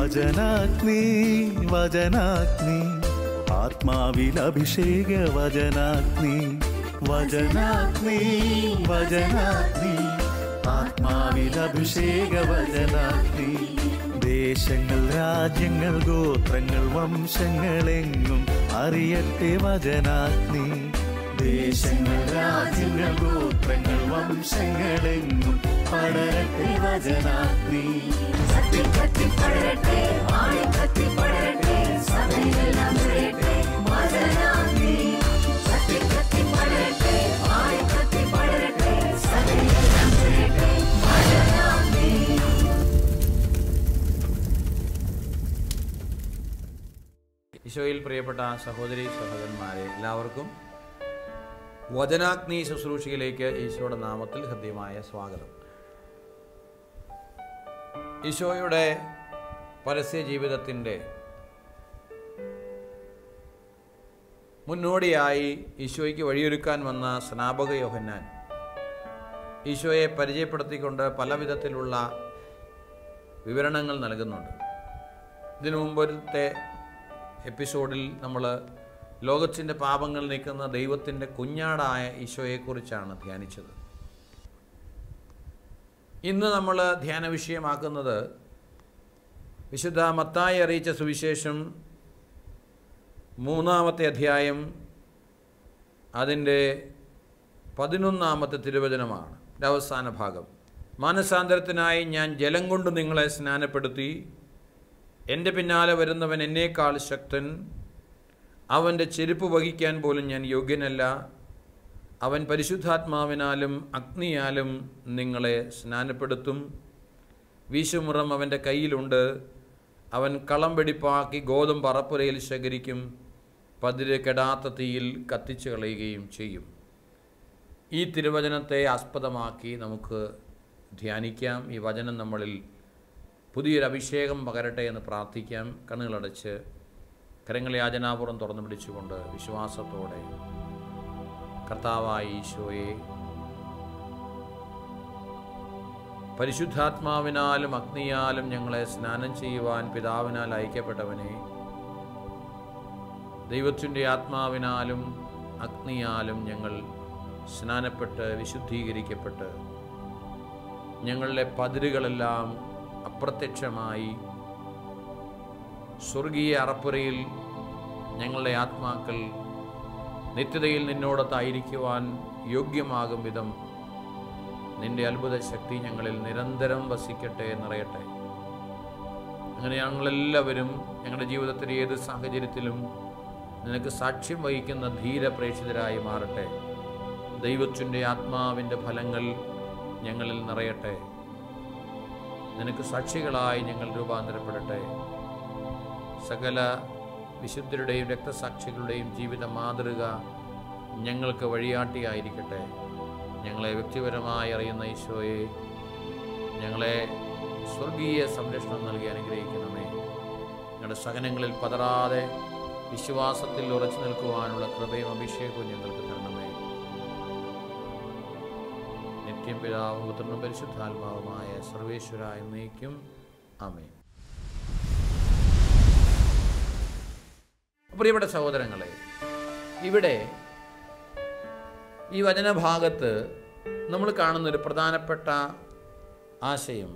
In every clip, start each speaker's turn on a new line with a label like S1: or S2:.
S1: വചനാഗ്നി വചനാഗ്നി ആത്മാവിൽ അഭിഷേക വചനാഗ്നി വചനാഗ്നി വചനാഗ്നി ആത്മാവിൽ അഭിഷേക വചനാഗ്നി ദേശങ്ങൾ രാജ്യങ്ങൾ ഗോത്രങ്ങൾ വംശങ്ങളെങ്ങും അറിയട്ടെ വചനാഗ്നി ദേശങ്ങൾ രാജ്യങ്ങൾ ഗോത്രങ്ങൾ വംശങ്ങളെങ്ങും പടരട്ടെ വചനാഗ്നി
S2: ഈശോയിൽ പ്രിയപ്പെട്ട സഹോദരി സഹോദരന്മാരെ, എല്ലാവർക്കും വചനാഗ്നി ശുശ്രൂഷയിലേക്ക് ഈശോയുടെ നാമത്തിൽ ഹൃദ്യമായ സ്വാഗതം. ഈശോയുടെ പരസ്യ ജീവിതത്തിൻ്റെ മുന്നോടിയായി ഈശോയ്ക്ക് വഴിയൊരുക്കാൻ വന്ന സ്നാപക യോഹന്നാൻ ഈശോയെ പരിചയപ്പെടുത്തിക്കൊണ്ട് പല വിധത്തിലുള്ള വിവരണങ്ങൾ നൽകുന്നുണ്ട്. ഇതിനു മുമ്പത്തെ എപ്പിസോഡിൽ നമ്മൾ ലോകത്തിൻ്റെ പാപങ്ങൾ നീക്കുന്ന ദൈവത്തിൻ്റെ കുഞ്ഞാടായ ഈശോയെക്കുറിച്ചാണ് ധ്യാനിച്ചത്. ഇന്ന് നമ്മൾ ധ്യാന വിഷയമാക്കുന്നത് വിശുദ്ധ മത്തായി അറിയിച്ച സുവിശേഷം 3-ാമത്തെ അധ്യായം അതിൻ്റെ 11-ാമത്തെ തിരുവചനമാണ്. അവസാന ഭാഗം. മാനസാന്തരത്തിനായി ഞാൻ ജലം കൊണ്ട് നിങ്ങളെ സ്നാനപ്പെടുത്തി, എൻ്റെ പിന്നാലെ വരുന്നവൻ എന്നേക്കാൾ ശക്തൻ, അവൻ്റെ ചെരുപ്പ് വഹിക്കാൻ പോലും ഞാൻ യോഗ്യനല്ല. അവൻ പരിശുദ്ധാത്മാവിനാലും അഗ്നിയാലും നിങ്ങളെ സ്നാനപ്പെടുത്തും. വീശുമുറം അവൻ്റെ കയ്യിലുണ്ട്. അവൻ കളം വെടിപ്പാക്കി ഗോതമ്പ് അറപ്പുരയിൽ ശേഖരിക്കും, പതിര് കെടാത്ത തീയിൽ കത്തിച്ചു കളയുകയും ചെയ്യും. ഈ തിരുവചനത്തെ ആസ്പദമാക്കി നമുക്ക് ധ്യാനിക്കാം. ഈ വചനം നമ്മളിൽ പുതിയൊരു അഭിഷേകം പകരട്ടെ എന്ന് പ്രാർത്ഥിക്കാം. കണ്ണുകളടച്ച് കരങ്ങളെ യാചനാപൂർവ്വം തുറന്നു പിടിച്ചുകൊണ്ട് വിശ്വാസത്തോടെ കർത്താവായ ഈശോയെ, പരിശുദ്ധാത്മാവിനാലും അഗ്നിയാലും ഞങ്ങളെ സ്നാനം ചെയ്യുവാൻ പിതാവിനാൽ അയക്കപ്പെട്ടവനെ, ദൈവത്തിൻ്റെ ആത്മാവിനാലും അഗ്നിയാലും ഞങ്ങൾ സ്നാനപ്പെട്ട് വിശുദ്ധീകരിക്കപ്പെട്ട് ഞങ്ങളുടെ പതിരുകളെല്ലാം അപ്രത്യക്ഷമായി സ്വർഗീയ അറപ്പുരയിൽ ഞങ്ങളുടെ ആത്മാക്കൾ നിത്യതയിൽ നിന്നോടൊത്തായിരിക്കുവാൻ യോഗ്യമാകും വിധം നിന്റെ അത്ഭുത ശക്തി ഞങ്ങളിൽ നിരന്തരം വസിക്കട്ടെ, നിറയട്ടെ. അങ്ങനെ ഞങ്ങളെല്ലാവരും ഞങ്ങളുടെ ജീവിതത്തിലെ ഏത് സാഹചര്യത്തിലും നിനക്ക് സാക്ഷ്യം വഹിക്കുന്ന ധീരപ്രേക്ഷിതരായി മാറട്ടെ. ദൈവത്തിൻ്റെ ആത്മാവിൻ്റെ ഫലങ്ങൾ ഞങ്ങളിൽ നിറയട്ടെ. നിനക്ക് സാക്ഷികളായി ഞങ്ങൾ രൂപാന്തരപ്പെടട്ടെ. സകല വിശുദ്ധരുടെയും രക്തസാക്ഷികളുടെയും ജീവിത മാതൃക ഞങ്ങൾക്ക് വഴിയാട്ടിയായിരിക്കട്ടെ. ഞങ്ങളെ വ്യക്തിപരമായി അറിയുന്ന ഈശോയെ, ഞങ്ങളെ സ്വർഗീയ സംരക്ഷണം നൽകി അനുഗ്രഹിക്കണമേ. ഞങ്ങളുടെ സഹനങ്ങളിൽ പതറാതെ വിശ്വാസത്തിൽ ഉറച്ചു നിൽക്കുവാനുള്ള കൃപയും അഭിഷേകവും ഞങ്ങൾക്ക് തരണമേ. നിത്യം പിതാവും പുത്രനും പരിശുദ്ധാത്മാവുമായ സർവേശ്വര എന്നേക്കും ആമേൻ. പ്രിയപ്പെട്ട സഹോദരങ്ങളെ, ഇവിടെ ഈ വചനഭാഗത്ത് നമ്മൾ കാണുന്നൊരു പ്രധാനപ്പെട്ട ആശയം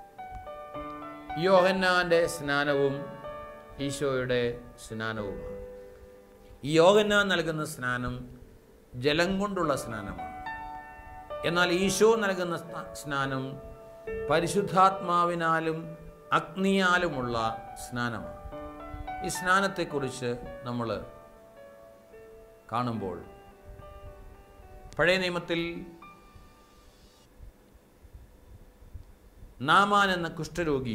S2: യോഹന്നാൻ്റെ സ്നാനവും ഈശോയുടെ സ്നാനവുമാണ്. ഈ യോഹന്നാൻ നൽകുന്ന സ്നാനം ജലം കൊണ്ടുള്ള സ്നാനമാണ്. എന്നാൽ ഈശോ നൽകുന്ന സ്നാനം പരിശുദ്ധാത്മാവിനാലും അഗ്നിയാലുമുള്ള സ്നാനമാണ്. ഈ സ്നാനത്തെക്കുറിച്ച് നമ്മൾ കാണുമ്പോൾ പഴയ നിയമത്തിൽ നാമാൻ എന്ന കുഷ്ഠരോഗി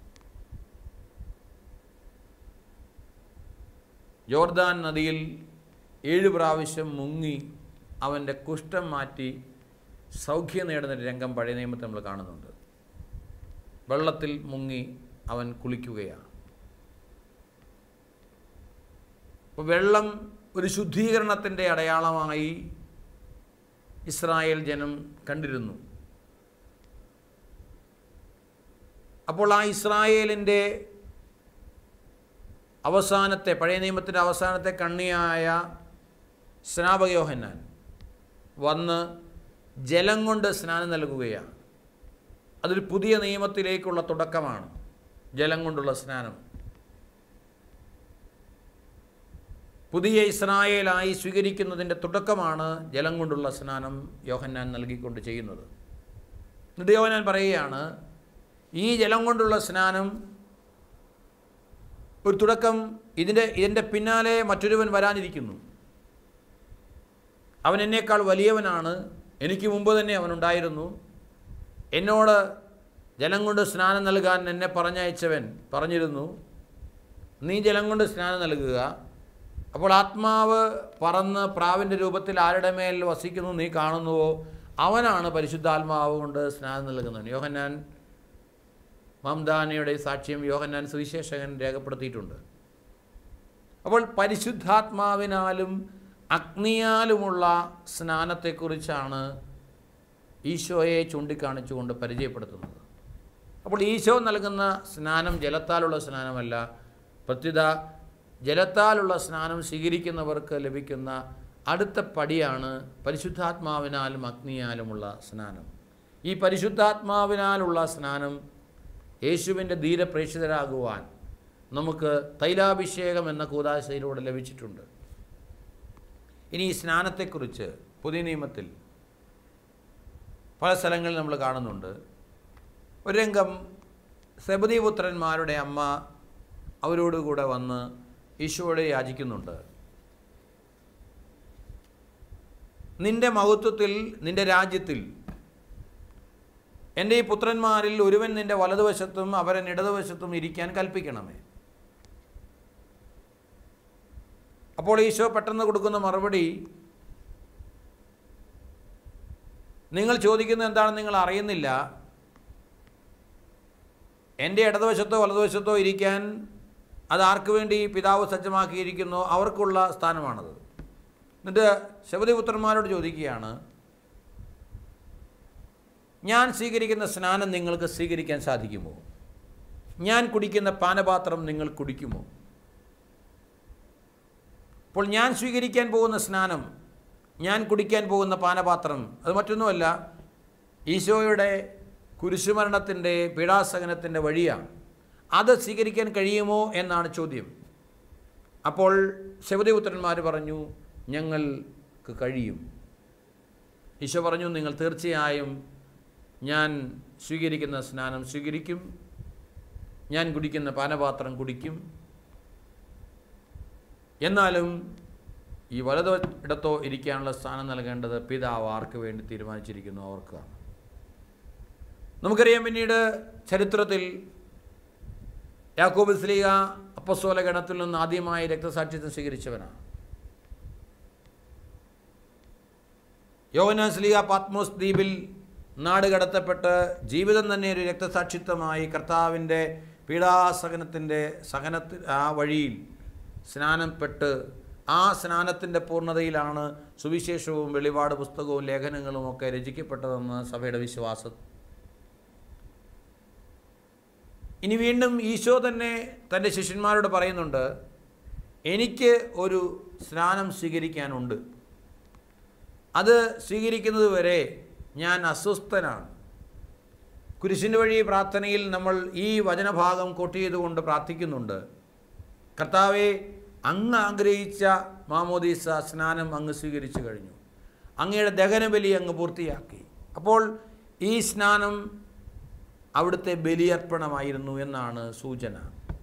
S2: യോർദാൻ നദിയിൽ 7 പ്രാവശ്യം മുങ്ങി അവൻ്റെ കുഷ്ഠം മാറ്റി സൗഖ്യം നേടുന്ന രംഗം പഴയ നിയമത്തിൽ നമ്മൾ കാണുന്നുണ്ട്. വെള്ളത്തിൽ മുങ്ങി അവൻ കുളിക്കുകയാണ്. അപ്പോൾ വെള്ളം ഒരു ശുദ്ധീകരണത്തിൻ്റെ അടയാളമായി ഇസ്രായേൽ ജനം കണ്ടിരുന്നു. അപ്പോൾ ആ ഇസ്രായേലിൻ്റെ അവസാനത്തെ, പഴയ നിയമത്തിൻ്റെ അവസാനത്തെ കണ്ണിയായ സ്നാപക യോഹന്നാൻ വന്ന് ജലം കൊണ്ട് സ്നാനം നൽകുകയാണ്. അതൊരു പുതിയ നിയമത്തിലേക്കുള്ള തുടക്കമാണ്, ജലം കൊണ്ടുള്ള സ്നാനം. പുതിയ ഇസ്രായേലായി സ്വീകരിക്കുന്നതിൻ്റെ തുടക്കമാണ് ജലം കൊണ്ടുള്ള സ്നാനം യോഹന്നാൻ നൽകിക്കൊണ്ട് ചെയ്യുന്നത്. എന്നിട്ട് യോഹന്നാൻ പറയുകയാണ്, ഈ ജലം കൊണ്ടുള്ള സ്നാനം ഒരു തുടക്കം, ഇതിൻ്റെ പിന്നാലെ മറ്റൊരുവൻ വരാനിരിക്കുന്നു. അവൻ എന്നേക്കാൾ വലിയവനാണ്, എനിക്ക് മുമ്പ് തന്നെ അവനുണ്ടായിരുന്നു. എന്നോട് ജലം കൊണ്ട് സ്നാനം നൽകാൻ എന്നെ പറഞ്ഞയച്ചവൻ പറഞ്ഞിരുന്നു, നീ ജലം കൊണ്ട് സ്നാനം നൽകുക. അപ്പോൾ ആത്മാവ് പറന്ന് പ്രാവിൻ്റെ രൂപത്തിൽ ആരുടെ മേൽ വസിക്കുന്നു നീ കാണുന്നുവോ, അവനാണ് പരിശുദ്ധാത്മാവ് കൊണ്ട് സ്നാനം നൽകുന്നവൻ. യോഹന്നാൻ മംദാനയുടെ സാക്ഷ്യം യോഹന്നാൻ സുവിശേഷകൻ രേഖപ്പെടുത്തിയിട്ടുണ്ട്. അപ്പോൾ പരിശുദ്ധാത്മാവിനാലും അഗ്നിയാലുമുള്ള സ്നാനത്തെക്കുറിച്ചാണ് ഈശോയെ ചൂണ്ടിക്കാണിച്ചുകൊണ്ട് പരിചയപ്പെടുത്തുന്നത്. അപ്പോൾ ഈശോ നൽകുന്ന സ്നാനം ജലത്താലുള്ള സ്നാനമല്ല, പ്രത്യുത ജലത്താലുള്ള സ്നാനം സ്വീകരിക്കുന്നവർക്ക് ലഭിക്കുന്ന അടുത്ത പടിയാണ് പരിശുദ്ധാത്മാവിനാലും അഗ്നിയാലുമുള്ള സ്നാനം. ഈ പരിശുദ്ധാത്മാവിനാലുള്ള സ്നാനം യേശുവിൻ്റെ ധീരപ്രേക്ഷിതരാകുവാൻ നമുക്ക് തൈലാഭിഷേകം എന്ന കൂദാശയിലൂടെ ലഭിച്ചിട്ടുണ്ട്. ഇനി ഈ സ്നാനത്തെക്കുറിച്ച് പുതിയ നിയമത്തിൽ പല സ്ഥലങ്ങളിൽ നമ്മൾ കാണുന്നുണ്ട്. ഒരു രംഗം, സെബദീപുത്രന്മാരുടെ അമ്മ അവരോടുകൂടെ വന്ന് ഈശോയോട് യാചിക്കുന്നുണ്ട്, നിൻ്റെ മഹത്വത്തിൽ, നിൻ്റെ രാജ്യത്തിൽ എൻ്റെ ഈ പുത്രന്മാരിൽ ഒരുവൻ നിൻ്റെ വലതുവശത്തും അവരൻ ഇടതുവശത്തും ഇരിക്കാൻ കൽപ്പിക്കണമേ. അപ്പോൾ ഈശോ പെട്ടെന്ന് കൊടുക്കുന്ന മറുപടി, നിങ്ങൾ ചോദിക്കുന്നത് എന്താണെന്ന് നിങ്ങൾ അറിയുന്നില്ല. എൻ്റെ ഇടതുവശത്തോ വലതുവശത്തോ ഇരിക്കാൻ അത് ആർക്ക് വേണ്ടി പിതാവ് സജ്ജമാക്കിയിരിക്കുന്നോ അവർക്കുള്ള സ്ഥാനമാണത്. എന്നിട്ട് സെബദീപുത്രന്മാരോട് ചോദിക്കുകയാണ്, ഞാൻ സ്വീകരിക്കുന്ന സ്നാനം നിങ്ങൾക്ക് സ്വീകരിക്കാൻ സാധിക്കുമോ? ഞാൻ കുടിക്കുന്ന പാനപാത്രം നിങ്ങൾ കുടിക്കുമോ? അപ്പോൾ ഞാൻ സ്വീകരിക്കാൻ പോകുന്ന സ്നാനം, ഞാൻ കുടിക്കാൻ പോകുന്ന പാനപാത്രം, അത് മറ്റൊന്നുമല്ല, ഈശോയുടെ കുരിശുമരണത്തിൻ്റെ പീഡാസഹനത്തിൻ്റെ വഴിയാണ്. അത് സ്വീകരിക്കാൻ കഴിയുമോ എന്നാണ് ചോദ്യം. അപ്പോൾ സെബദീപുത്രന്മാർ പറഞ്ഞു, ഞങ്ങൾക്ക് കഴിയും. ഈശോ പറഞ്ഞു, നിങ്ങൾ തീർച്ചയായും ഞാൻ സ്വീകരിക്കുന്ന സ്നാനം സ്വീകരിക്കും, ഞാൻ കുടിക്കുന്ന പാനപാത്രം കുടിക്കും. എന്നാലും ഈ വലതോ ഇടത്തോ ഇരിക്കാനുള്ള സ്ഥാനം നൽകേണ്ടത് പിതാവ് ആർക്ക് വേണ്ടി തീരുമാനിച്ചിരിക്കുന്നു അവർക്കാണ്. നമുക്കറിയാം, പിന്നീട് ചരിത്രത്തിൽ യാക്കോബ് സ്ലീഹ അപ്പസ്തോല ഗണത്തിൽ നിന്ന് ആദ്യമായി രക്തസാക്ഷിത്വം സ്വീകരിച്ചവനാണ്. യോഹന്നാൻ സ്ലീഹ പാത്മോസ് ദ്വീപിൽ നാട് കടത്തപ്പെട്ട് ജീവിതം തന്നെ ഒരു രക്തസാക്ഷിത്വമായി കർത്താവിൻ്റെ പീഡാസഹനത്തിൻ്റെ ആ വഴിയിൽ സ്നാനപ്പെട്ട് ആ സ്നാനത്തിൻ്റെ പൂർണ്ണതയിലാണ് സുവിശേഷവും വെളിപാട് പുസ്തകവും ലേഖനങ്ങളുമൊക്കെ രചിക്കപ്പെട്ടതെന്ന് സഭയുടെ വിശ്വാസം. ഇനി വീണ്ടും ഈശോ തന്നെ തൻ്റെ ശിഷ്യന്മാരോട് പറയുന്നുണ്ട്, എനിക്ക് ഒരു സ്നാനം സ്വീകരിക്കാനുണ്ട്, അത് സ്വീകരിക്കുന്നത് വരെ ഞാൻ അസ്വസ്ഥനാണ്. കുരിശിൻ്റെ വഴി പ്രാർത്ഥനയിൽ നമ്മൾ ഈ വചനഭാഗം കോട്ട് ചെയ്തുകൊണ്ട് പ്രാർത്ഥിക്കുന്നുണ്ട്, കർത്താവേ, അങ്ങ് ആഗ്രഹിച്ച മാമോദീസ സ്നാനം അങ്ങ് സ്വീകരിച്ചു കഴിഞ്ഞു, അങ്ങയുടെ ദഹനബലി അങ്ങ് പൂർത്തിയാക്കി. അപ്പോൾ ഈ സ്നാനം അവിടുത്തെ ബലിയർപ്പണമായിരുന്നു എന്നാണ് സൂചന.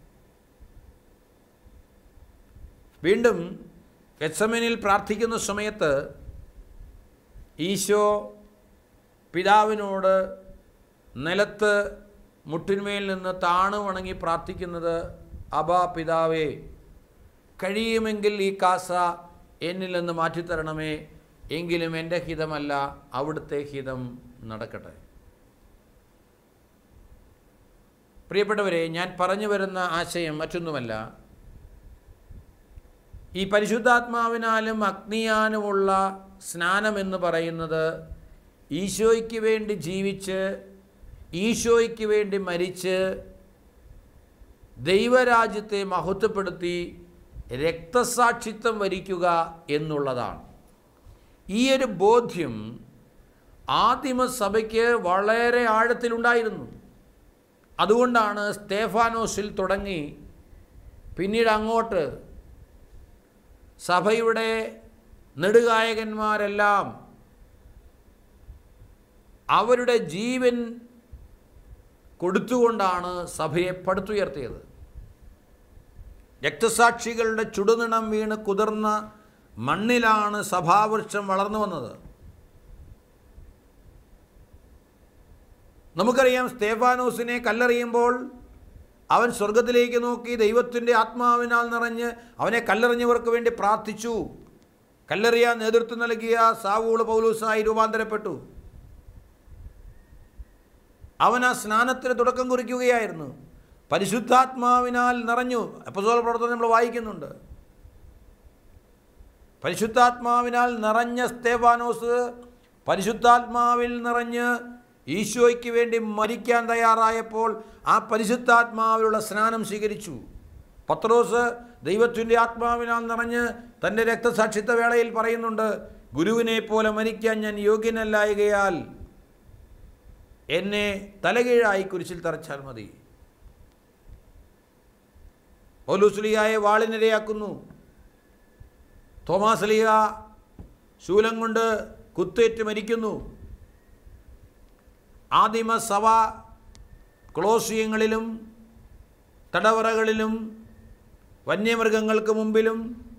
S2: വീണ്ടും ഗെത്സമനിൽ പ്രാർത്ഥിക്കുന്ന സമയത്ത് ഈശോ പിതാവിനോട് നിലത്ത് മുട്ടിന്മേൽ നിന്ന് താണു വണങ്ങി പ്രാർത്ഥിക്കുന്നത്, അബാ പിതാവേ, കഴിയുമെങ്കിൽ ഈ കാസ എന്നിൽ നിന്ന് മാറ്റിത്തരണമേ, എങ്കിലും എൻ്റെ ഹിതമല്ല അവിടുത്തെ ഹിതം നടക്കട്ടെ. പ്രിയപ്പെട്ടവരെ, ഞാൻ പറഞ്ഞു വരുന്ന ആശയം മറ്റൊന്നുമല്ല, ഈ പരിശുദ്ധാത്മാവിനാലും അഗ്നിയാലുമുള്ള സ്നാനമെന്ന് പറയുന്നത് ഈശോയ്ക്ക് വേണ്ടി ജീവിച്ച് ഈശോയ്ക്ക് വേണ്ടി മരിച്ച് ദൈവരാജ്യത്തെ മഹത്വപ്പെടുത്തി രക്തസാക്ഷിത്വം വരിക്കുക എന്നുള്ളതാണ്. ഈ ഒരു ബോധ്യം ആദിമസഭയ്ക്ക് വളരെ ആഴത്തിലുണ്ടായിരുന്നു. അതുകൊണ്ടാണ് സ്തേഫാനോസിൽ തുടങ്ങി പിന്നീട് അങ്ങോട്ട് സഭയുടെ നെടുകായകന്മാരെല്ലാം അവരുടെ ജീവൻ കൊടുത്തുകൊണ്ടാണ് സഭയെ പടുത്തുയർത്തിയത്. രക്തസാക്ഷികളുടെ ചുടുനിണം വീണ് കുതിർന്ന മണ്ണിലാണ് സഭാവൃക്ഷം വളർന്നു വന്നത്. നമുക്കറിയാം, സ്തേഫാനോസിനെ കല്ലെറിയുമ്പോൾ അവൻ സ്വർഗത്തിലേക്ക് നോക്കി ദൈവത്തിൻ്റെ ആത്മാവിനാൽ നിറഞ്ഞ് അവനെ കല്ലെറിഞ്ഞവർക്ക് വേണ്ടി പ്രാർത്ഥിച്ചു. കല്ലെറിയാൻ നേതൃത്വം നൽകിയ സാവൂൾ പൗലോസായി രൂപാന്തരപ്പെട്ടു. അവൻ ആ സ്നാനത്തിന് തുടക്കം കുറിക്കുകയായിരുന്നു. പരിശുദ്ധാത്മാവിനാൽ നിറഞ്ഞു. അപ്പോസ്തല പ്രവർത്തനം നമ്മൾ വായിക്കുന്നുണ്ട്. പരിശുദ്ധാത്മാവിനാൽ നിറഞ്ഞ സ്തേഫാനോസ് പരിശുദ്ധാത്മാവിൽ നിറഞ്ഞ് ഈശോയ്ക്ക് വേണ്ടി മരിക്കാൻ തയ്യാറായപ്പോൾ ആ പരിശുദ്ധാത്മാവിലുള്ള സ്നാനം സ്വീകരിച്ചു. പത്രോസ് ദൈവത്തിൻ്റെ ആത്മാവിനാൽ നിറഞ്ഞ് തൻ്റെ രക്തസാക്ഷിത്വ വേളയിൽ പറയുന്നുണ്ട്, ഗുരുവിനെ പോലെ മരിക്കാൻ ഞാൻ യോഗ്യനല്ലായകയാൽ എന്നെ തലകീഴായി കുരിശിൽ തറച്ചാൽ മതി. പൗലോസ്ലീഹായെ വാളിനിരയാക്കുന്നു. തോമാസ്ലീഹ ശൂലം കൊണ്ട് കുത്തേറ്റ് മരിക്കുന്നു. ആദിമസഭ ക്ലോസിയങ്ങളിലും തടവറകളിലും വന്യമൃഗങ്ങൾക്ക് മുമ്പിലും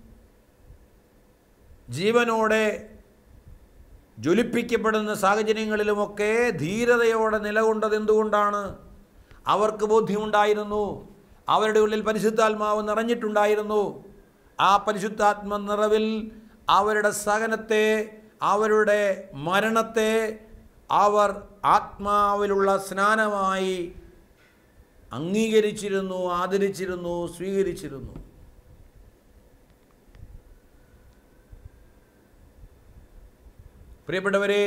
S2: ജീവനോടെ ജ്വലിപ്പിക്കപ്പെടുന്ന സാഹചര്യങ്ങളിലുമൊക്കെ ധീരതയോടെ നിലകൊണ്ടത് എന്തുകൊണ്ടാണ്? അവർക്ക് ബോധ്യമുണ്ടായിരുന്നു, അവരുടെ ഉള്ളിൽ പരിശുദ്ധാത്മാവ് നിറഞ്ഞിട്ടുണ്ടായിരുന്നു. ആ പരിശുദ്ധാത്മ നിറവിൽ അവരുടെ സഹനത്തെ, അവരുടെ മരണത്തെ അവർ ആത്മാവിലുള്ള സ്നാനമായി അംഗീകരിച്ചിരുന്നു, ആദരിച്ചിരുന്നു, സ്വീകരിച്ചിരുന്നു. പ്രിയപ്പെട്ടവരെ,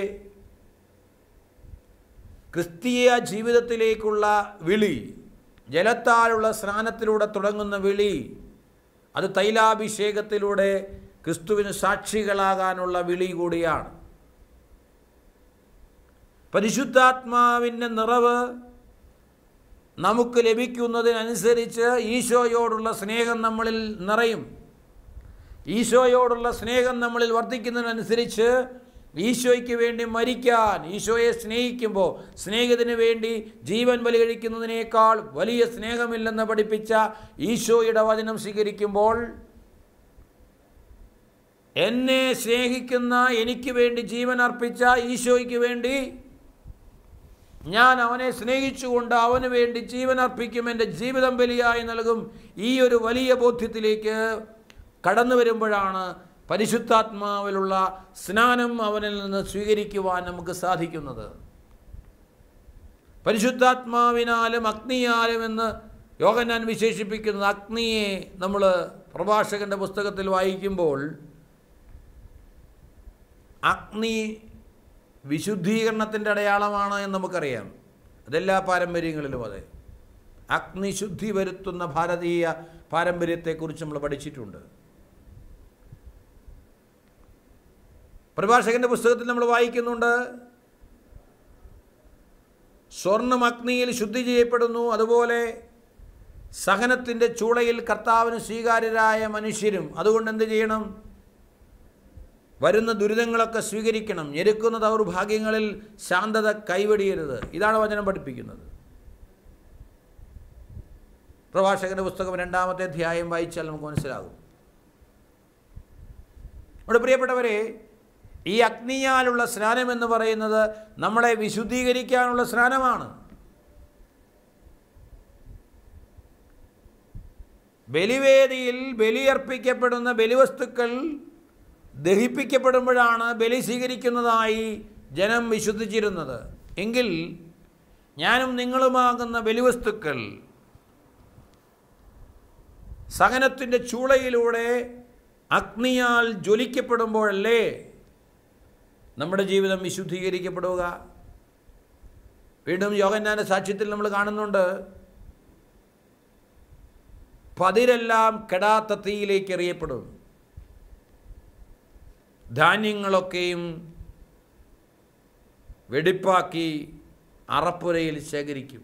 S2: ക്രിസ്തീയ ജീവിതത്തിലേക്കുള്ള വിളി, ജലത്താലുള്ള സ്നാനത്തിലൂടെ തുടങ്ങുന്ന വിളി, അത് തൈലാഭിഷേകത്തിലൂടെ ക്രിസ്തുവിന് സാക്ഷികളാകാനുള്ള വിളി കൂടിയാണ്. പരിശുദ്ധാത്മാവിൻ്റെ നിറവ് നമുക്ക് ലഭിക്കുന്നതിനനുസരിച്ച് ഈശോയോടുള്ള സ്നേഹം നമ്മളിൽ നിറയും. ഈശോയോടുള്ള സ്നേഹം നമ്മളിൽ വർദ്ധിക്കുന്നതിനനുസരിച്ച് ഈശോയ്ക്ക് വേണ്ടി മരിക്കാൻ, ഈശോയെ സ്നേഹിക്കുമ്പോൾ സ്നേഹത്തിന് വേണ്ടി ജീവൻ ബലി കഴിക്കുന്നതിനേക്കാൾ വലിയ സ്നേഹമില്ലെന്ന് പഠിപ്പിച്ച ഈശോയുടെ വചനം സ്വീകരിക്കുമ്പോൾ, എന്നെ സ്നേഹിക്കുന്ന, എനിക്ക് വേണ്ടി ജീവൻ അർപ്പിച്ച ഈശോയ്ക്ക് വേണ്ടി ഞാൻ അവനെ സ്നേഹിച്ചുകൊണ്ട് അവന് വേണ്ടി ജീവൻ അർപ്പിക്കും, എൻ്റെ ജീവിതം ബലിയായി നൽകും. ഈ ഒരു വലിയ ബോധ്യത്തിലേക്ക് കടന്നു വരുമ്പോഴാണ് പരിശുദ്ധാത്മാവിലുള്ള സ്നാനം അവനിൽ നിന്ന് സ്വീകരിക്കുവാൻ നമുക്ക് സാധിക്കുന്നത്. പരിശുദ്ധാത്മാവിനാലും അഗ്നിയാലും എന്ന് യോഹന്നാൻ വിശേഷിപ്പിക്കുന്നത് അഗ്നിയെ നമ്മൾ പ്രഭാഷകൻ്റെ പുസ്തകത്തിൽ വായിക്കുമ്പോൾ, അഗ്നി വിശുദ്ധീകരണത്തിൻ്റെ അടയാളമാണ് എന്ന് നമുക്കറിയാം. അതെല്ലാ പാരമ്പര്യങ്ങളിലും അതെ. അഗ്നി ശുദ്ധി വരുത്തുന്ന ഭാരതീയ പാരമ്പര്യത്തെക്കുറിച്ച് നമ്മൾ പഠിച്ചിട്ടുണ്ട്. പ്രഭാഷകൻ്റെ പുസ്തകത്തിൽ നമ്മൾ വായിക്കുന്നുണ്ട്, സ്വർണം അഗ്നിയിൽ ശുദ്ധി ചെയ്യപ്പെടുന്നു, അതുപോലെ സഹനത്തിൻ്റെ ചൂളയിൽ കർത്താവിന് സ്വീകാര്യരായ മനുഷ്യരും. അതുകൊണ്ട് എന്ത് ചെയ്യണം? വരുന്ന ദുരിതങ്ങളൊക്കെ സ്വീകരിക്കണം. ഞെരുക്കുന്ന ദൗർഭാഗ്യങ്ങളിൽ ശാന്തത കൈവെടിയരുത്. ഇതാണ് വചനം പഠിപ്പിക്കുന്നത്. പ്രഭാഷകൻ്റെ പുസ്തകം 2-ാമത്തെ അധ്യായം വായിച്ചാൽ നമുക്ക് മനസ്സിലാകും. ഇവിടെ പ്രിയപ്പെട്ടവരെ, ഈ അഗ്നിയാലുള്ള സ്നാനം എന്ന് പറയുന്നത് നമ്മളെ വിശുദ്ധീകരിക്കാനുള്ള സ്നാനമാണ്. ബലിവേദിയിൽ ബലിയർപ്പിക്കപ്പെടുന്ന ബലിവസ്തുക്കൾ ദഹിപ്പിക്കപ്പെടുമ്പോഴാണ് ബലി സ്വീകരിക്കുന്നതായി ജനം വിശ്വസിച്ചിരുന്നത്. എങ്കിൽ ഞാനും നിങ്ങളുമാകുന്ന ബലിവസ്തുക്കൾ സഹനത്തിൻ്റെ ചൂളയിലൂടെ അഗ്നിയാൽ ജ്വലിക്കപ്പെടുമ്പോഴല്ലേ നമ്മുടെ ജീവിതം വിശുദ്ധീകരിക്കപ്പെടുക. വീണ്ടും യോഹന്നാന്റെ സാക്ഷ്യത്തിൽ നമ്മൾ കാണുന്നുണ്ട്, പതിരെല്ലാം കെടാത്ത തീയിലേക്ക് എറിയപ്പെടും. ധാന്യങ്ങളൊക്കെയും വെടിപ്പാക്കി അറപ്പുരയിൽ ശേഖരിക്കും.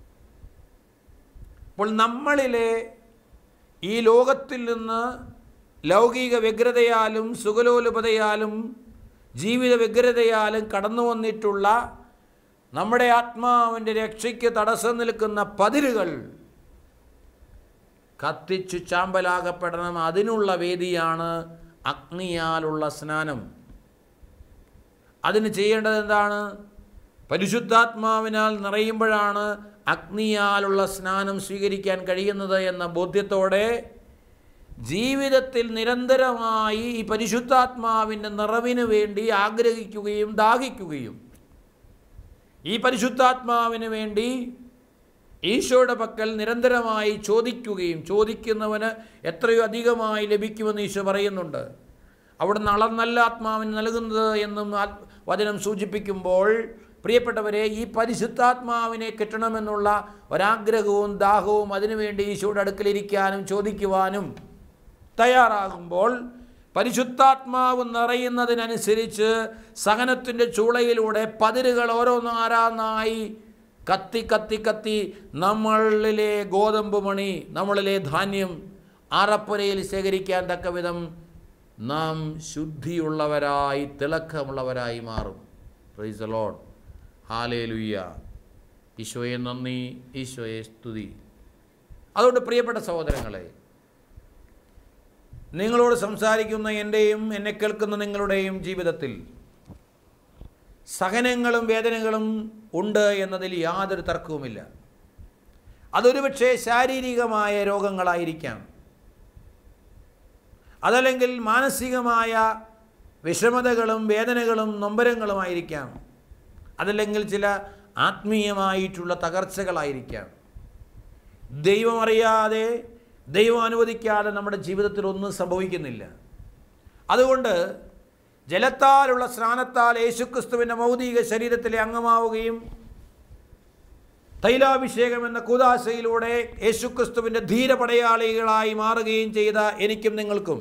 S2: അപ്പോൾ നമ്മളിലെ ഈ ലോകത്തിൽ നിന്ന് ലൗകിക വ്യഗ്രതയാലും സുഖലോലുപതയാലും ജീവിത വ്യഗ്രതയാലും കടന്നു വന്നിട്ടുള്ള നമ്മുടെ ആത്മാവിൻ്റെ രക്ഷയ്ക്ക് തടസ്സം നിൽക്കുന്ന പതിരുകൾ കത്തിച്ചു ചാമ്പലാകപ്പെടണം. അതിനുള്ള വേദിയാണ് അഗ്നിയാലുള്ള സ്നാനം. അതിന് ചെയ്യേണ്ടത് എന്താണ്? പരിശുദ്ധാത്മാവിനാൽ നിറയുമ്പോഴാണ് അഗ്നിയാലുള്ള സ്നാനം സ്വീകരിക്കാൻ കഴിയുന്നത് എന്ന ബോധ്യത്തോടെ ജീവിതത്തിൽ നിരന്തരമായി ഈ പരിശുദ്ധാത്മാവിൻ്റെ നിറവിന് വേണ്ടി ആഗ്രഹിക്കുകയും ദാഹിക്കുകയും ഈ പരിശുദ്ധാത്മാവിന് വേണ്ടി ഈശോയുടെ പക്കൽ നിരന്തരമായി ചോദിക്കുകയും ചോദിക്കുന്നവന് എത്രയോ അധികമായി ലഭിക്കുമെന്ന് ഈശോ പറയുന്നുണ്ട്. അവിടുന്ന് അളന്നല്ല ആത്മാവിന് നൽകുന്നത് എന്നും വചനം സൂചിപ്പിക്കുമ്പോൾ പ്രിയപ്പെട്ടവരെ, ഈ പരിശുദ്ധാത്മാവിനെ കിട്ടണമെന്നുള്ള ഒരാഗ്രഹവും ദാഹവും അതിനുവേണ്ടി ഈശോയുടെ അടുക്കലിരിക്കാനും ചോദിക്കുവാനും തയ്യാറാകുമ്പോൾ പരിശുദ്ധാത്മാവ് നിറയുന്നതിനനുസരിച്ച് സഹനത്തിൻ്റെ ചൂളയിലൂടെ പതിരുകൾ ഓരോന്നാരാന്നായി കത്തി കത്തി കത്തി നമ്മളിലെ ഗോതമ്പ് മണി, നമ്മളിലെ ധാന്യം അറപ്പുരയിൽ ശേഖരിക്കാൻ തക്കവിധം നാം ശുദ്ധിയുള്ളവരായി തിളക്കമുള്ളവരായി മാറും. Praise the Lord. ഹല്ലേലൂയ. ഈശോയെ നന്ദി, ഈശോയെ സ്തുതി. അതുകൊണ്ട് പ്രിയപ്പെട്ട സഹോദരങ്ങളെ, നിങ്ങളോട് സംസാരിക്കുന്ന എൻ്റെയും എന്നെ കേൾക്കുന്ന നിങ്ങളുടെയും ജീവിതത്തിൽ സഹനങ്ങളും വേദനകളും ഉണ്ട് എന്നതിൽ യാതൊരു തർക്കവുമില്ല. അതൊരു പക്ഷേ ശാരീരികമായ രോഗങ്ങളായിരിക്കാം, അതല്ലെങ്കിൽ മാനസികമായ വിഷമതകളും വേദനകളും നൊമ്പരങ്ങളുമായിരിക്കാം, അതല്ലെങ്കിൽ ചില ആത്മീയമായിട്ടുള്ള തകർച്ചകളായിരിക്കാം. ദൈവം അറിയാതെ, ദൈവം അനുവദിക്കാതെ നമ്മുടെ ജീവിതത്തിൽ ഒന്നും സംഭവിക്കുന്നില്ല. അതുകൊണ്ട് ജലത്താലുള്ള സ്നാനത്താൽ യേശുക്രിസ്തുവിൻ്റെ ഭൗതിക ശരീരത്തിലെ അംഗമാവുകയും തൈലാഭിഷേകം എന്ന കൂദാശയിലൂടെ യേശുക്രിസ്തുവിൻ്റെ ധീരപടയാളികളായി മാറുകയും ചെയ്ത എനിക്കും നിങ്ങൾക്കും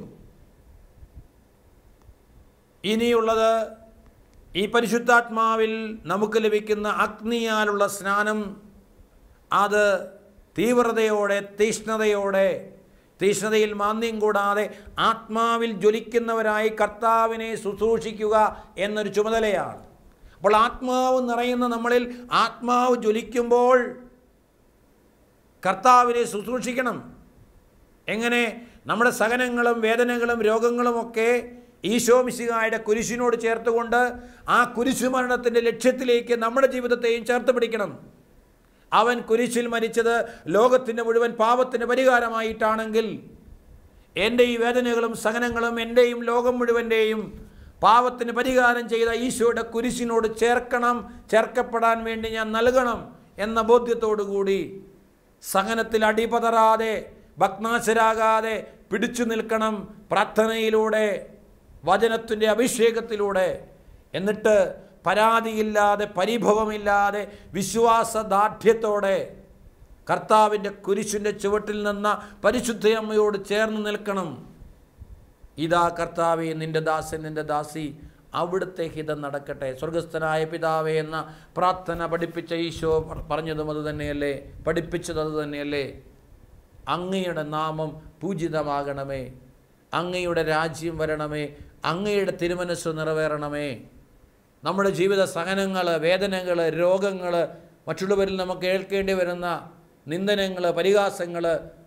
S2: ഇനിയുള്ളത് ഈ പരിശുദ്ധാത്മാവിൽ നമുക്ക് ലഭിക്കുന്ന അഗ്നിയാലുള്ള സ്നാനം. അത് തീവ്രതയോടെ, തീഷ്ണതയിൽ മാന്ദ്യം കൂടാതെ ആത്മാവിൽ ജ്വലിക്കുന്നവരായി കർത്താവിനെ ശുശ്രൂഷിക്കുക എന്നൊരു ചുമതലയാണ്. അപ്പോൾ ആത്മാവ് നിറയുന്ന നമ്മളിൽ ആത്മാവ് ജ്വലിക്കുമ്പോൾ കർത്താവിനെ ശുശ്രൂഷിക്കണം. എങ്ങനെ? നമ്മുടെ സഹനങ്ങളും വേദനകളും രോഗങ്ങളുമൊക്കെ ഈശോ മിശിഹായുടെ കുരിശിനോട് ചേർത്തുകൊണ്ട് ആ കുരിശുമരണത്തിൻ്റെ ലക്ഷ്യത്തിലേക്ക് നമ്മുടെ ജീവിതത്തെയും ചേർത്ത് പിടിക്കണം. അവൻ കുരിശിൽ മരിച്ചത് ലോകത്തിൻ്റെ മുഴുവൻ പാപത്തിന് പരിഹാരമായിട്ടാണെങ്കിൽ എൻ്റെ ഈ വേദനകളും സഹനങ്ങളും എൻ്റെയും ലോകം മുഴുവൻ്റെയും പാപത്തിന് പരിഹാരം ചെയ്ത ഈശോയുടെ കുരിശിനോട് ചേർക്കപ്പെടാൻ വേണ്ടി ഞാൻ നൽകണം എന്ന ബോധ്യത്തോടു കൂടി സഹനത്തിൽ അടിപതറാതെ, ഭഗ്നാശരാകാതെ പിടിച്ചു നിൽക്കണം പ്രാർത്ഥനയിലൂടെ, വചനത്തിൻ്റെ അഭിഷേകത്തിലൂടെ. എന്നിട്ട് പരാതിയില്ലാതെ, പരിഭവമില്ലാതെ, വിശ്വാസദാർഢ്യത്തോടെ കർത്താവിൻ്റെ കുരിശിൻ്റെ ചുവട്ടിൽ നിന്ന പരിശുദ്ധയമ്മയോട് ചേർന്ന് നിൽക്കണം. ഇതാ കർത്താവേ, നിൻ്റെ ദാസൻ, നിൻ്റെ ദാസി, അവിടുത്തെ ഹിതം നടക്കട്ടെ. സ്വർഗസ്ഥനായ പിതാവേ എന്ന പ്രാർത്ഥന പഠിപ്പിച്ച ഈശോ പറഞ്ഞതും അത് തന്നെയല്ലേ? പഠിപ്പിച്ചത് അത് തന്നെയല്ലേ? അങ്ങയുടെ നാമം പൂജിതമാകണമേ, അങ്ങയുടെ രാജ്യം വരണമേ, അങ്ങയുടെ തിരുമനസ്സ് നിറവേറണമേ. നമ്മുടെ ജീവിത സഹനങ്ങൾ, വേദനകൾ, രോഗങ്ങൾ, മറ്റുള്ളവരിൽ നമുക്ക് കേൾക്കേണ്ടി വരുന്ന നിന്ദനങ്ങൾ, പരിഹാസങ്ങൾ,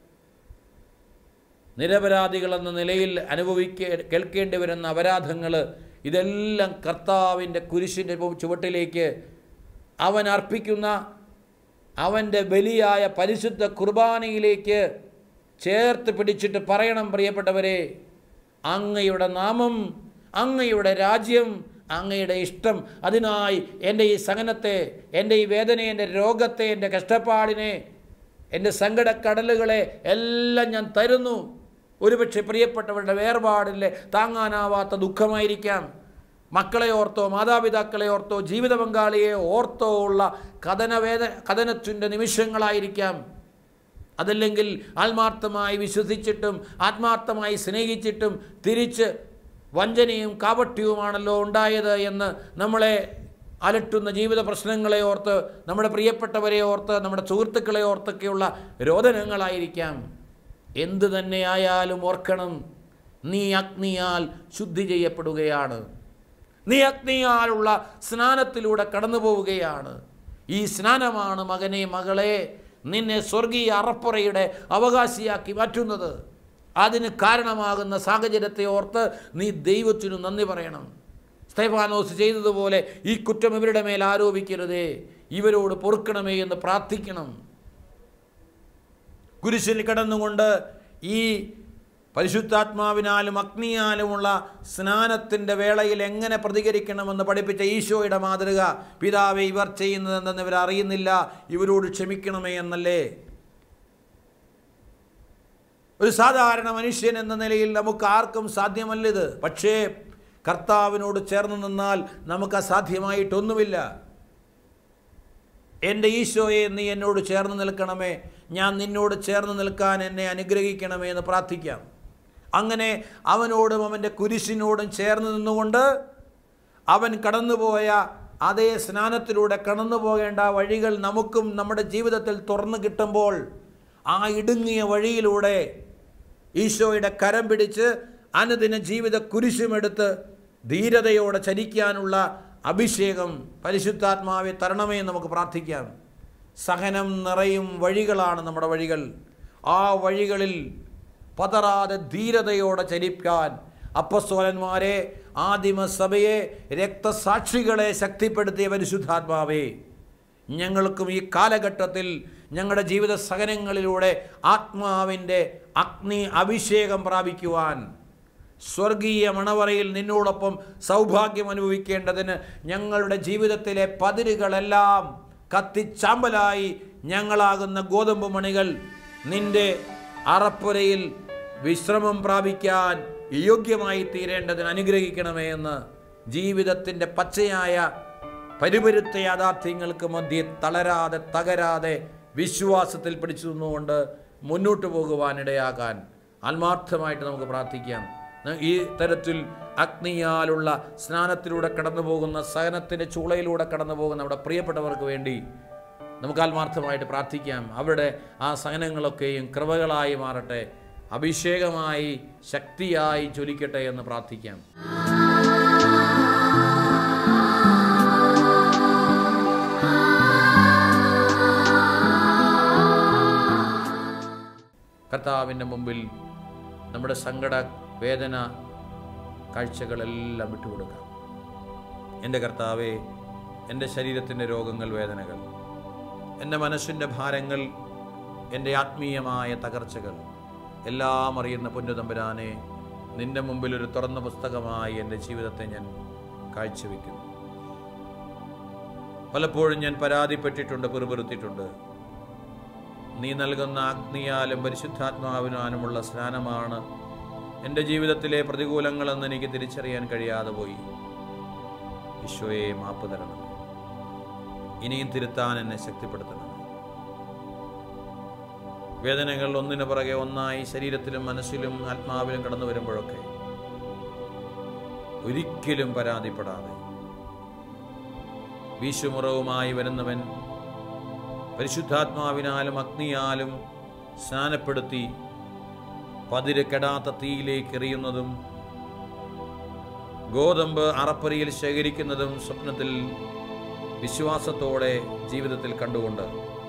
S2: നിരപരാധികളെന്ന നിലയിൽ കേൾക്കേണ്ടി വരുന്ന അപരാധങ്ങൾ, ഇതെല്ലാം കർത്താവിൻ്റെ കുരിശിൻ്റെ ചുവട്ടിലേക്ക് അവൻ അർപ്പിക്കുന്ന അവൻ്റെ ബലിയായ പരിശുദ്ധ കുർബാനയിലേക്ക് ചേർത്ത് പിടിച്ചിട്ട് പറയണം, പ്രിയപ്പെട്ടവരെ, അങ്ങയുടെ നാമം, അങ്ങയുടെ രാജ്യം, അങ്ങയുടെ ഇഷ്ടം. അതിനായി എൻ്റെ ഈ സഹനത്തെ, എൻ്റെ ഈ വേദനയെ, എൻ്റെ രോഗത്തെ, എൻ്റെ കഷ്ടപ്പാടിനെ, എൻ്റെ സങ്കടക്കടലുകളെ എല്ലാം ഞാൻ തരുന്നു. ഒരുപക്ഷെ പ്രിയപ്പെട്ടവരുടെ വേർപാടിലെ താങ്ങാനാവാത്ത ദുഃഖമായിരിക്കാം, മക്കളെ ഓർത്തോ, മാതാപിതാക്കളെ ഓർത്തോ, ജീവിത പങ്കാളിയെ ഓർത്തോ ഉള്ള കഥനത്തിൻ്റെ നിമിഷങ്ങളായിരിക്കാം. അതല്ലെങ്കിൽ ആത്മാർത്ഥമായി വിശ്വസിച്ചിട്ടും ആത്മാർത്ഥമായി സ്നേഹിച്ചിട്ടും തിരിച്ച് വഞ്ചനയും കാപട്യവുമാണല്ലോ ഉണ്ടായത് എന്ന് നമ്മളെ അലട്ടുന്ന ജീവിത പ്രശ്നങ്ങളെ ഓർത്ത്, നമ്മുടെ പ്രിയപ്പെട്ടവരെ ഓർത്ത്, നമ്മുടെ സുഹൃത്തുക്കളെ ഓർത്തൊക്കെയുള്ള രോദനങ്ങളായിരിക്കാം. എന്തു തന്നെയായാലും ഓർക്കണം, നീ അഗ്നിയാൽ ശുദ്ധി ചെയ്യപ്പെടുകയാണ്. നീ അഗ്നിയാലുള്ള സ്നാനത്തിലൂടെ കടന്നു പോവുകയാണ്. ഈ സ്നാനമാണ് മകനെ, മകളെ, നിന്നെ സ്വർഗീയ അറപ്പുറയുടെ അവകാശിയാക്കി മാറ്റുന്നത്. അതിന് കാരണമാകുന്ന സാഹചര്യത്തെ ഓർത്ത് നീ ദൈവത്തിനു നന്ദി പറയണം. സ്തെഫാനോസ് ചെയ്തതുപോലെ ഈ കുറ്റം ഇവരുടെ മേൽ ആരോപിക്കരുതേ, ഇവരോട് പൊറുക്കണമേ എന്ന് പ്രാർത്ഥിക്കണം. കുരിശിൽ കിടന്നുകൊണ്ട് ഈ പരിശുദ്ധാത്മാവിനാലും അഗ്നിയാലുമുള്ള സ്നാനത്തിൻ്റെ വേളയിൽ എങ്ങനെ പ്രതികരിക്കണമെന്ന് പഠിപ്പിച്ച ഈശോയുടെ മാതൃക, പിതാവേ ഇവർ ചെയ്യുന്നതെന്ന് ഇവർ അറിയുന്നില്ല, ഇവരോട് ക്ഷമിക്കണമേ എന്നല്ലേ. ഒരു സാധാരണ മനുഷ്യൻ എന്ന നിലയിൽ നമുക്ക് ആർക്കും സാധ്യമല്ലിത്. പക്ഷേ കർത്താവിനോട് ചേർന്ന് നിന്നാൽ നമുക്ക് അസാധ്യമായിട്ടൊന്നുമില്ല. എൻ്റെ ഈശോയെ, നീ എന്നോട് ചേർന്ന് നിൽക്കണമേ, ഞാൻ നിന്നോട് ചേർന്ന് നിൽക്കാൻ എന്നെ അനുഗ്രഹിക്കണമേ എന്ന് പ്രാർത്ഥിക്കാം. അങ്ങനെ അവനോടും അവൻ്റെ കുരിശിനോടും ചേർന്ന് നിന്നുകൊണ്ട് അവൻ കടന്നുപോയ അതേ സ്നാനത്തിലൂടെ കടന്നു പോകേണ്ട വഴികൾ നമുക്കും നമ്മുടെ ജീവിതത്തിൽ തുറന്നു കിട്ടുമ്പോൾ ആ ഇടുങ്ങിയ വഴിയിലൂടെ ഈശോയുടെ കരം പിടിച്ച് അനുദിന ജീവിത കുരിശുമെടുത്ത് ധീരതയോടെ ചരിക്കാനുള്ള അഭിഷേകം പരിശുദ്ധാത്മാവെ തരണമേ എന്ന് നമുക്ക് പ്രാർത്ഥിക്കാം. സഹനം നിറയും വഴികളാണ് നമ്മുടെ വഴികൾ. ആ വഴികളിൽ പതറാതെ ധീരതയോടെ ചരിക്കാൻ അപ്പസ്തോലന്മാരെ, ആദിമസഭയെ, രക്തസാക്ഷികളെ ശക്തിപ്പെടുത്തിയ പരിശുദ്ധാത്മാവേ, ഞങ്ങൾക്കും ഈ കാലഘട്ടത്തിൽ ഞങ്ങളുടെ ജീവിത സഹനങ്ങളിലൂടെ ആത്മാവിൻ്റെ അഗ്നി അഭിഷേകം പ്രാപിക്കുവാൻ, സ്വർഗീയ മണവറയിൽ നിന്നോടൊപ്പം സൗഭാഗ്യം അനുഭവിക്കേണ്ടതിന് ഞങ്ങളുടെ ജീവിതത്തിലെ പതിരുകളെല്ലാം കത്തിച്ചാമ്പലായി ഞങ്ങളാകുന്ന ഗോതമ്പ് മണികൾ നിൻ്റെ അറപ്പുരയിൽ വിശ്രമം പ്രാപിക്കാൻ യോഗ്യമായി തീരേണ്ടതിന് അനുഗ്രഹിക്കണമേ എന്ന് ജീവിതത്തിൻ്റെ പച്ചയായ പരിപരുത്ത യാഥാർത്ഥ്യങ്ങൾക്ക് മധ്യേ തളരാതെ തകരാതെ വിശ്വാസത്തിൽ പിടിച്ചു നിന്നുകൊണ്ട് മുന്നോട്ട് പോകുവാനിടയാകാൻ ആത്മാർത്ഥമായിട്ട് നമുക്ക് പ്രാർത്ഥിക്കാം. ഈ തരത്തിൽ അഗ്നിയാലുള്ള സ്നാനത്തിലൂടെ കടന്നു പോകുന്ന, സഹനത്തിൻ്റെ ചൂളയിലൂടെ കടന്നു പോകുന്ന നമ്മുടെ പ്രിയപ്പെട്ടവർക്ക് വേണ്ടി നമുക്ക് ആത്മാർത്ഥമായിട്ട് പ്രാർത്ഥിക്കാം. അവരുടെ ആ സഹനങ്ങളൊക്കെയും കൃപകളായി മാറട്ടെ, അഭിഷേകമായി ശക്തിയായി ജ്വലിക്കട്ടെ എന്ന് പ്രാർത്ഥിക്കാം. കർത്താവിൻ്റെ മുമ്പിൽ നമ്മുടെ സങ്കട വേദന കാഴ്ചകളെല്ലാം വിട്ടുകൊടുക്കാം. എൻ്റെ കർത്താവേ, എൻ്റെ ശരീരത്തിൻ്റെ രോഗങ്ങൾ, വേദനകൾ, എൻ്റെ മനസ്സിൻ്റെ ഭാരങ്ങൾ, എൻ്റെ ആത്മീയമായ തകർച്ചകൾ എല്ലാം അറിയുന്ന പൊന്നുതമ്പുരാനെ, നിൻ്റെ മുമ്പിൽ ഒരു തുറന്ന പുസ്തകമായി എൻ്റെ ജീവിതത്തെ ഞാൻ കാഴ്ചവെക്കുന്നു. പലപ്പോഴും ഞാൻ പരാതിപ്പെട്ടിട്ടുണ്ട്, പിറുപിറുത്തിട്ടുണ്ട്. നീ നൽകുന്ന അഗ്നിയാലും പരിശുദ്ധാത്മാവിനാലുമുള്ള സ്നാനമാണ് എൻ്റെ ജീവിതത്തിലെ പ്രതികൂലങ്ങളെന്ന് എനിക്ക് തിരിച്ചറിയാൻ കഴിയാതെ പോയി. ഈശോയെ, മാപ്പ് തരണം. ഇനിയും തിരുത്താൻ എന്നെ ശക്തിപ്പെടുത്തണം. വേദനകൾ ഒന്നിനു പുറകെ ഒന്നായി ശരീരത്തിലും മനസ്സിലും ആത്മാവിലും കടന്നു വരുമ്പോഴൊക്കെ ഒരിക്കലും പരാതിപ്പെടാതെ വീശുമുറവുമായി വരുന്നവൻ പരിശുദ്ധാത്മാവിനാലും അഗ്നിയാലും സ്നാനപ്പെടുത്തി പതിര് കെടാത്ത തീയിലേക്ക് എറിയുന്നതും ഗോതമ്പ് അറപ്പരിയിൽ ശേഖരിക്കുന്നതും സ്വപ്നത്തിൽ വിശ്വാസത്തോടെ ജീവിതത്തിൽ കണ്ടുകൊണ്ട്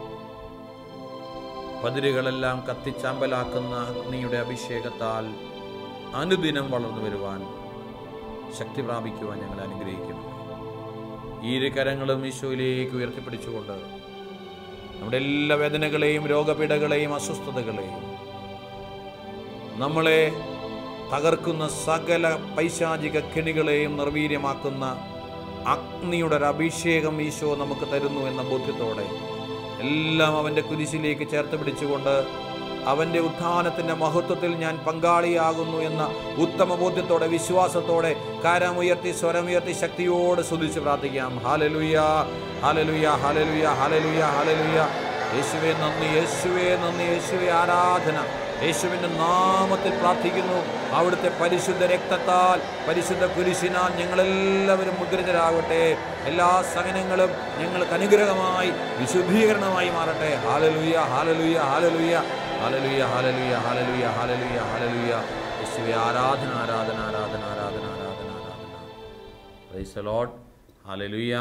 S2: പതിരുകളെല്ലാം കത്തിച്ചാമ്പലാക്കുന്ന അഗ്നിയുടെ അഭിഷേകത്താൽ അനുദിനം വളർന്നു വരുവാൻ, ശക്തി പ്രാപിക്കുവാൻ ഞങ്ങൾ അനുഗ്രഹിക്കുന്നു. ഈ ഇരു കരങ്ങളും ഈശോയിലേക്ക് ഉയർത്തിപ്പിടിച്ചുകൊണ്ട് നമ്മുടെ എല്ലാ വേദനകളെയും രോഗപീഠകളെയും അസ്വസ്ഥതകളെയും നമ്മളെ തകർക്കുന്ന സകല പൈശാചിക കെണികളെയും നിർവീര്യമാക്കുന്ന അഗ്നിയുടെ ഒരു അഭിഷേകം ഈശോ നമുക്ക് തരുന്നു എന്ന ബോധ്യത്തോടെ എല്ലാം അവൻ്റെ കുരിശിലേക്ക് ചേർത്ത് പിടിച്ചുകൊണ്ട് അവൻ്റെ ഉത്ഥാനത്തിൻ്റെ മഹത്വത്തിൽ ഞാൻ പങ്കാളിയാകുന്നു എന്ന ഉത്തമ ബോധ്യത്തോടെ, വിശ്വാസത്തോടെ കരമുയർത്തി സ്വരമുയർത്തി ശക്തിയോട് സ്തുതിച്ച് പ്രാർത്ഥിക്കാം. ഹല്ലേലൂയ, ഹല്ലേലൂയ, ഹല്ലേലൂയ, ഹല്ലേലൂയ, ഹല്ലേലൂയ. യേശുവേ നന്ദി, യേശുവേ നന്ദി, യേശുവേ ആരാധന. യേശുവിൻ്റെ നാമത്തിൽ പ്രാർത്ഥിക്കുന്നു. അവിടുത്തെ പരിശുദ്ധ രക്തത്താൽ, പരിശുദ്ധ കുരിശിനാൽ ഞങ്ങളെല്ലാവരും മുദ്രിതരാകട്ടെ. എല്ലാ സഹനങ്ങളും ഞങ്ങൾക്ക് അനുഗ്രഹമായി, വിശുദ്ധീകരണമായി മാറട്ടെ. ഹല്ലേലൂയ, ഹല്ലേലൂയ, ഹല്ലേലൂയ, ഹല്ലേലൂയ, ഹല്ലേലൂയ, ഹല്ലേലൂയ, ഹല്ലേലൂയ, ഹല്ലേലൂയ. യേശുവേ ആരാധന, ആരാധന, ആരാധന, ആരാധന, ആരാധന, ആരാധന. Praise the Lord. ഹല്ലേലൂയ.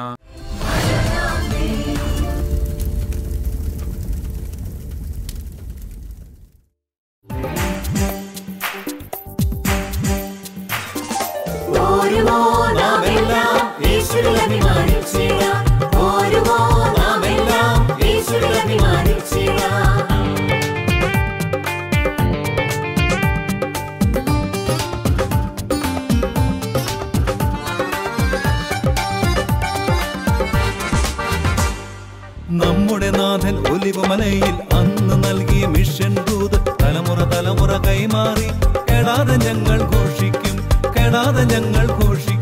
S1: നമ്മുടെ നാഥൻ ഒലിവുമലയിൽ അന്ന് നൽകിയ മിഷൻ ദൂത് തലമുറ തലമുറ കൈമാറി കെടാതെ ഞങ്ങൾ ഘോഷിക്കും, കെടാതെ ഞങ്ങൾ ഘോഷിക്കും.